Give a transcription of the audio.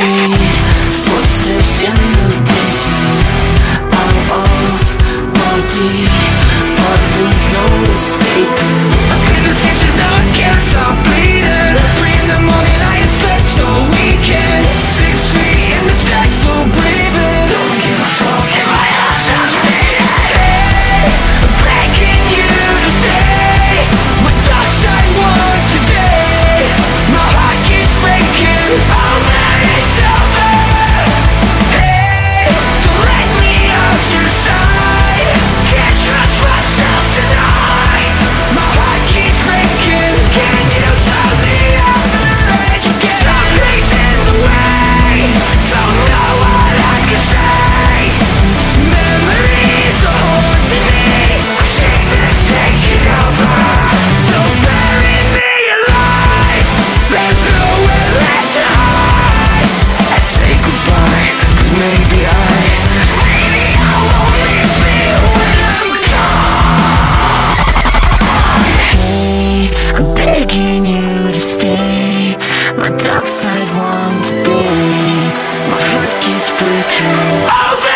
feet, footsteps in the basement. Out of body, but there's no escaping. I'm in the section now, I can't stop bleeding. 3 in the morning, I had slept so weekend. 6 feet in the depths, full breathing. Don't give a fuck if my eyes are bleeding. Hey, I'm begging you to stay. My dark side won today. My heart keeps breaking. I'll let it over. Hey, don't let me out your side. Can't trust myself tonight. My heart keeps breaking. Can you tell me I'm the edge again? Something's in the way. Don't know what I can say. Memories are haunting me. I think they're taking over. So bury me alive. There's nowhere left to hide. I say goodbye, 'cause maybe I won't miss me when I'm gone. Hey, I'm begging you to stay. My dark side won today. My heart keeps breaking.